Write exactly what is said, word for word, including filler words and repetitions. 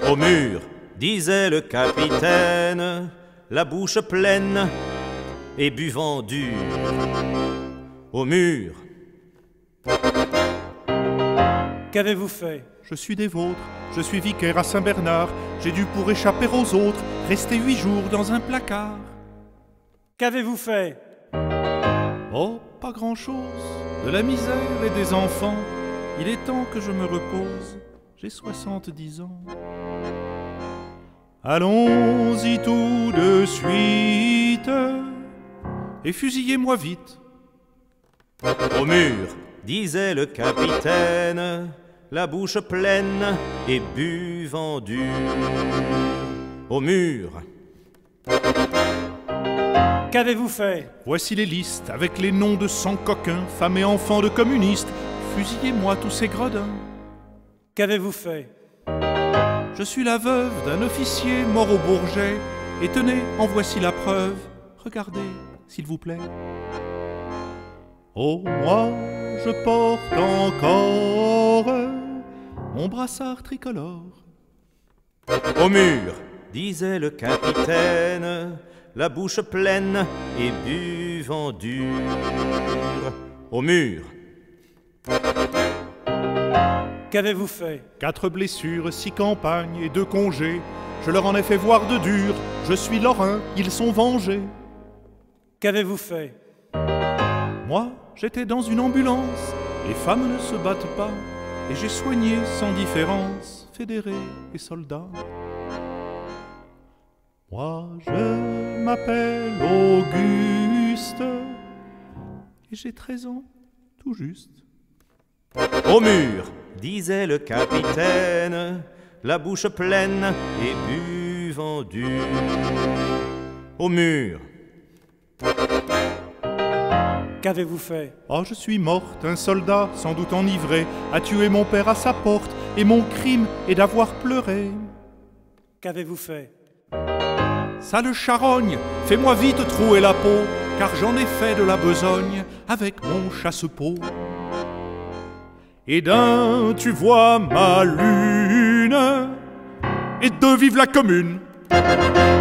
Au mur, disait le capitaine, la bouche pleine et buvant dur. Au mur. Qu'avez-vous fait? Je suis des vôtres, je suis vicaire à Saint-Bernard. J'ai dû, pour échapper aux autres, rester huit jours dans un placard. Qu'avez-vous fait? Oh, pas grand-chose. De la misère et des enfants. Il est temps que je me repose. J'ai soixante-dix ans. Allons-y tout de suite et fusillez-moi vite. Au mur, disait le capitaine, la bouche pleine et buvant dur. Au mur. Qu'avez-vous fait? Voici les listes avec les noms de cent coquins, femmes et enfants de communistes. Fusillez-moi tous ces gredins. Qu'avez-vous fait? Je suis la veuve d'un officier mort au Bourget. Et tenez, en voici la preuve. Regardez, s'il vous plaît. Oh, moi, je porte encore mon brassard tricolore. Au mur, disait le capitaine, la bouche pleine et buvant dur. Au mur. Qu'avez-vous fait? Quatre blessures, six campagnes et deux congés. Je leur en ai fait voir de dur. Je suis lorrain, ils sont vengés. Qu'avez-vous fait? Moi, j'étais dans une ambulance. Les femmes ne se battent pas. Et j'ai soigné sans différence fédérés et soldats. Moi, je m'appelle Auguste. Et j'ai treize ans, tout juste. Au mur, disait le capitaine, la bouche pleine et buvant dur. Au mur. Qu'avez-vous fait? Oh, je suis morte, un soldat, sans doute enivré, a tué mon père à sa porte, et mon crime est d'avoir pleuré. Qu'avez-vous fait? Sale charogne, fais-moi vite trouer la peau, car j'en ai fait de la besogne avec mon chasse-peau. Et d'un, tu vois ma lune, et deux, vive la commune.